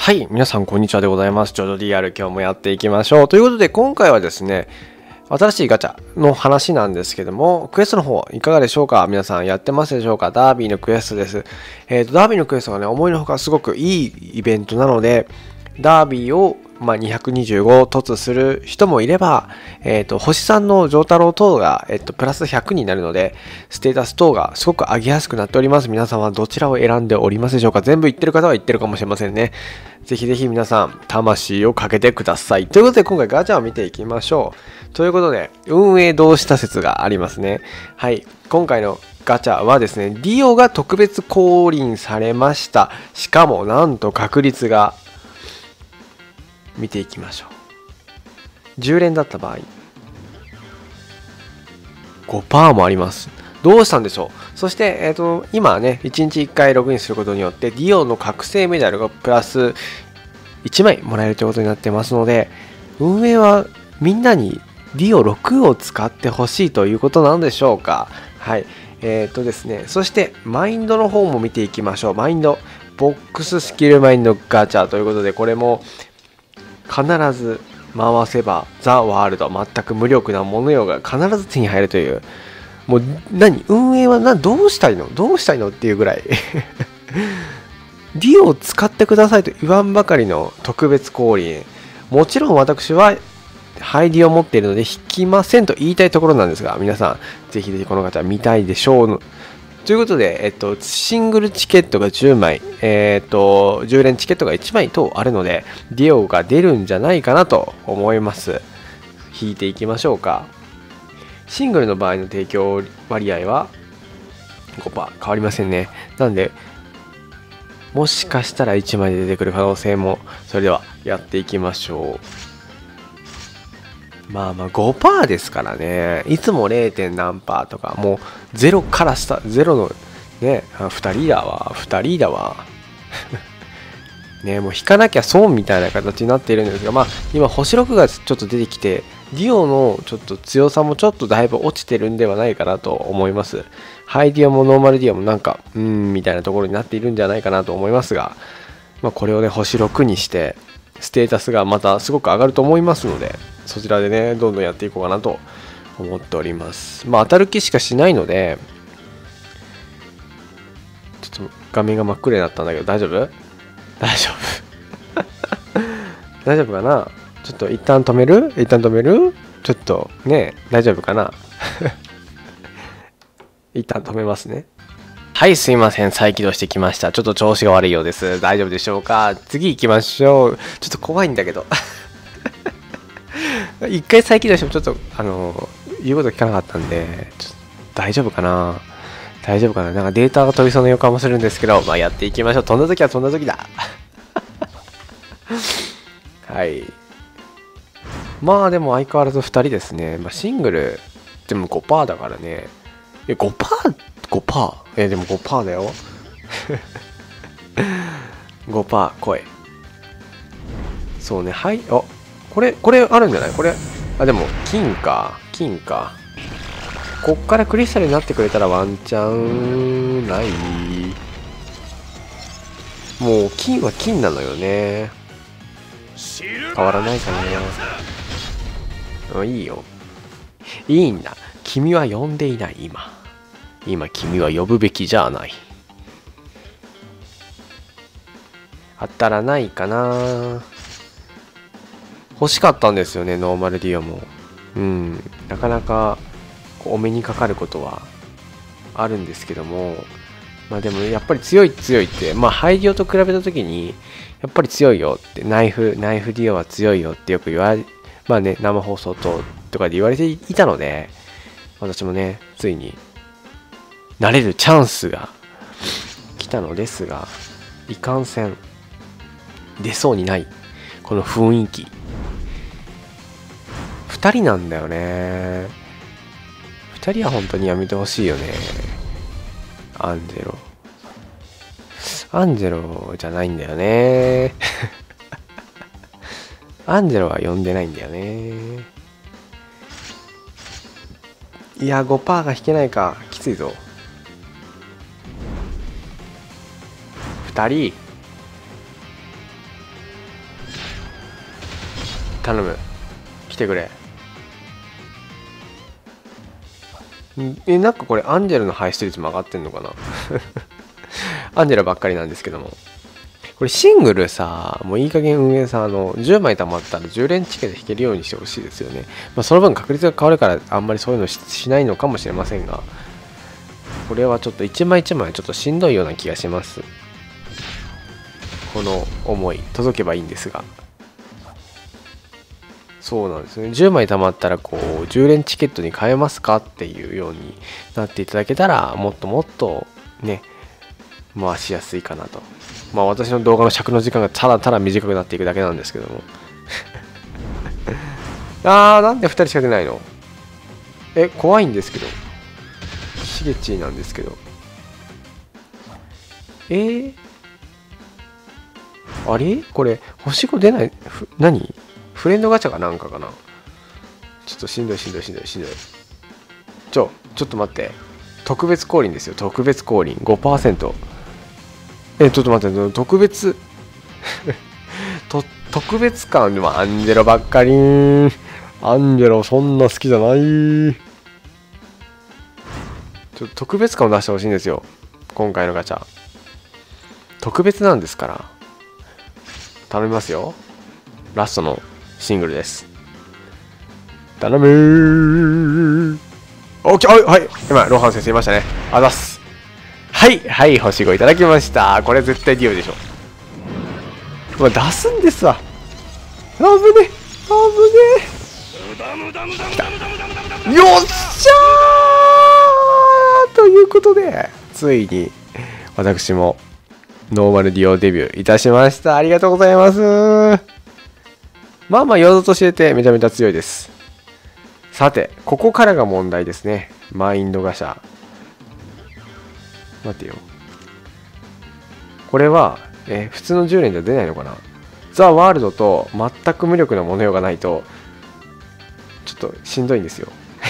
はい、皆さんこんにちはでございます。ジョジョ DR 今日もやっていきましょう。ということで今回はですね、新しいガチャの話なんですけども、クエストの方いかがでしょうか？皆さんやってますでしょうか？ダービーのクエストです。ダービーのクエストがね、思いのほかすごくいいイベントなので、ダービーを225突する人もいれば、星3の丈太郎等が、プラス100になるので、ステータス等がすごく上げやすくなっております。皆さんはどちらを選んでおりますでしょうか？全部言ってる方は言ってるかもしれませんね。ぜひぜひ皆さん、魂をかけてください。ということで、今回ガチャを見ていきましょう。ということで、運営同した説がありますね。はい。今回のガチャはですね、ディオが特別降臨されました。しかも、なんと確率が、見ていきましょう。10連だった場合、5% もあります。どうしたんでしょう。そして、今ね、1日1回ログインすることによって、ディオの覚醒メダルがプラス1枚もらえるということになってますので、運営はみんなにディオ6を使ってほしいということなんでしょうか。はい。ですね、そして、マインドの方も見ていきましょう。マインド、ボックススキルマインドガチャということで、これも、必ず回せばザ・ワールド全く無力なものよが必ず手に入るという、もう運営はどうしたいのっていうぐらいディオを使ってくださいと言わんばかりの特別降臨。もちろん私はハイディを持っているので引きませんと言いたいところなんですが、皆さんぜひぜひこの方見たいでしょうということで、シングルチケットが10枚、10連チケットが1枚等あるので、ディオが出るんじゃないかなと思います。引いていきましょうか。シングルの場合の提供割合は 5% 変わりませんね。なんで、もしかしたら1枚で出てくる可能性も、それではやっていきましょう。5% ですからね。いつも 0. 何パーとか、もう0から0のね、2人だわ。ね、もう引かなきゃ損みたいな形になっているんですが、今星6がちょっと出てきて、ディオのちょっと強さもちょっとだいぶ落ちてるんではないかなと思います。ハイディオもノーマルディオもみたいなところになっているんじゃないかなと思いますが、これをね、星6にして、ステータスがまたすごく上がると思いますので、そちらでね、どんどんやっていこうかなと思っております。当たる気しかしないので、ちょっと画面が真っ暗になったんだけど、大丈夫大丈夫かな。ちょっと一旦止めるちょっとね、大丈夫かな一旦止めますね。はい、すいません。再起動してきました。ちょっと調子が悪いようです。大丈夫でしょうか？次行きましょう。ちょっと怖いんだけど。一回再起動してもちょっと、言うこと聞かなかったんで、ちょっと大丈夫かな？なんかデータが飛びそうな予感もするんですけど、やっていきましょう。飛んだ時は飛んだ時だ。はい。でも相変わらず2人ですね。シングル、でも 5% だからね。5%? でも 5% だよ。5% 声。そうね、はい。これあるんじゃない？これ。でも、金か。こっからクリスタルになってくれたらワンチャンない。もう、金は金なのよね。変わらないかな。いいよ。いいんだ。君は呼んでいない、今君は呼ぶべきじゃない。当たらないかな。欲しかったんですよね、ノーマルディオも。なかなかお目にかかることはあるんですけども、でもやっぱり強いって、ハイディオと比べた時にやっぱり強いよって、ナイフディオは強いよってよく言われ、生放送とかで言われていたので、私もね、ついになれるチャンスが来たのですが、いかんせん出そうにないこの雰囲気。2人なんだよね。2人は本当にやめてほしいよね。アンジェロじゃないんだよね。アンジェロは呼んでないんだよね。いや、5% が引けないか。きついぞ。2人頼む。来てくれ。なんかこれアンジェルの排出率も上がってんのかなアンジェラばっかりなんですけども。これシングルさ、もういい加減運営さん、10枚貯まったら10連チケで引けるようにしてほしいですよね。まあ、その分確率が変わるからあんまりそういうの しないのかもしれませんが、これはちょっと一枚一枚ちょっとしんどいような気がします。この思い、届けばいいんですが。そうなんですね。10枚貯まったらこう10連チケットに変えますかっていうようになっていただけたら、もっともっとね、回しやすいかなと。まあ私の動画の尺の時間がただただ短くなっていくだけなんですけどもなんで2人しか出ないの？怖いんですけど。しげちなんですけど。あれこれ、星5出ない、何フレンドガチャかなんかかな。ちょっとしんどい。ちょっと待って。特別降臨ですよ。特別降臨 5%。ちょっと待って、特別特別感でもアンジェロばっかりー。アンジェロそんな好きじゃない。ちょっと特別感を出してほしいんですよ。今回のガチャ。特別なんですから。頼みますよ。ラストのシングルです。頼むー。オッケー。はい。今、ロハン先生いましたね。あざっす。はい、星5いただきました。これ絶対ディオでしょ。出すんですわ。危ねえ。よっしゃーということで、ついに私もノーマルディオデビューいたしました。ありがとうございます。まあ用途としててめちゃめちゃ強いです。さて、ここからが問題ですね。マインドガシャ。待てよ。これは、普通の10連じゃ出ないのかな。ザ・ワールドと全く無力な模様がないとちょっとしんどいんですよ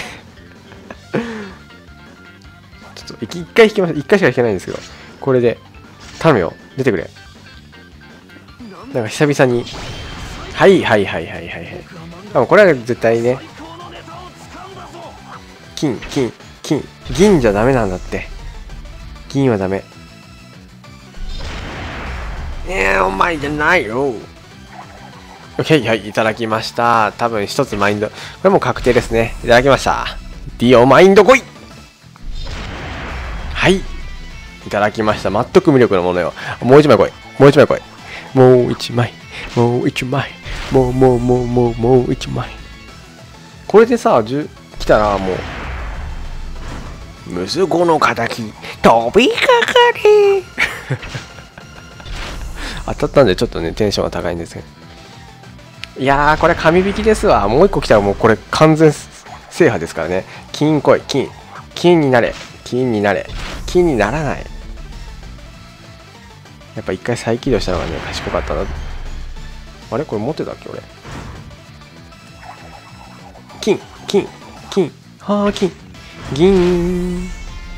ちょっと一回引きましょう。1回しか引けないんですけど、これで頼むよ、出てくれ。なんか久々にはい。多分これは絶対ね、金銀じゃダメなんだって。銀はダメ。お前じゃないよ。OK、はい、いただきました。多分一つマインド。これもう確定ですね。いただきました。ディオマインド来い。はい。いただきました。全く無力なものよ。もう一枚来い。もう一枚。もう一枚。もう一枚。もう一枚。これでさ、10来たらもう。息子の敵、飛びかかれ当たったんでちょっとね、テンションが高いんですけど。いやー、これ神引きですわ。もう一個来たらもうこれ完全制覇ですからね。金来い、金になれ。金にならない。やっぱ一回再起動したのがね、賢かったな。あれこれ持ってたっけ俺。金。はー金。銀。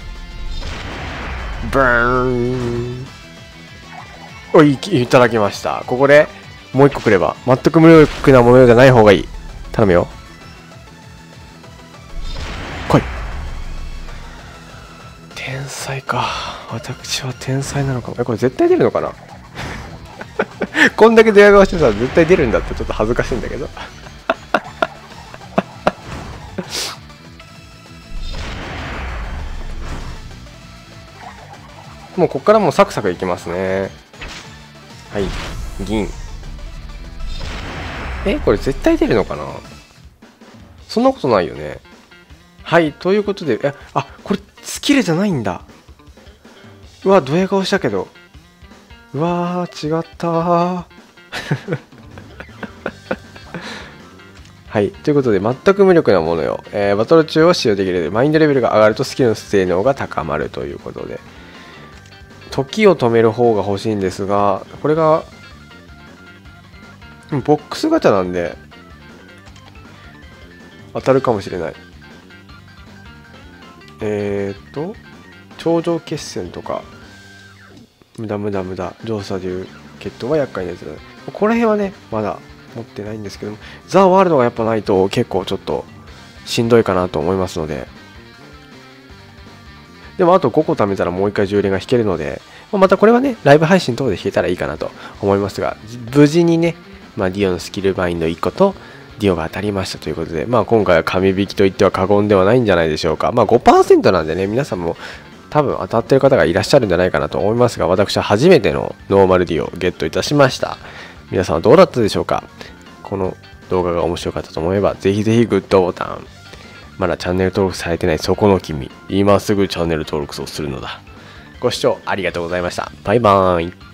ブーン。いただきました。ここでもう一個くれば、全く無力なものじゃない方がいい。頼むよ。来い。天才か。私は天才なのかも。これ絶対出るのかなこんだけドヤ顔してたら絶対出るんだってちょっと恥ずかしいんだけどもうこっからもうサクサクいきますね。はい、銀。これ絶対出るのかな。そんなことないよね。はい、ということで、これスキルじゃないんだ。うわ、ドヤ顔したけど。うわー、違ったーはい、ということで、全く無力なものよ。バトル中を使用できる。マインドレベルが上がるとスキルの性能が高まるということで。時を止める方が欲しいんですが、これが、ボックスガチャなんで、当たるかもしれない。頂上決戦とか、無駄、上査流決闘は厄介なやつだね。ここら辺はね、まだ持ってないんですけども、ザ・ワールドがやっぱないと結構ちょっとしんどいかなと思いますので、でもあと5個貯めたらもう1回10連が引けるので、またこれはね、ライブ配信等で引けたらいいかなと思いますが、無事にね、ディオのスキルバインド1個とディオが当たりましたということで、今回は神引きといっては過言ではないんじゃないでしょうか。5% なんでね、皆さんも多分当たってる方がいらっしゃるんじゃないかなと思いますが、私は初めてのノーマルディオをゲットいたしました。皆さんはどうだったでしょうか。この動画が面白かったと思えば、ぜひぜひグッドボタン。まだチャンネル登録されてないそこの君、今すぐチャンネル登録をするのだ。ご視聴ありがとうございました。バイバーイ。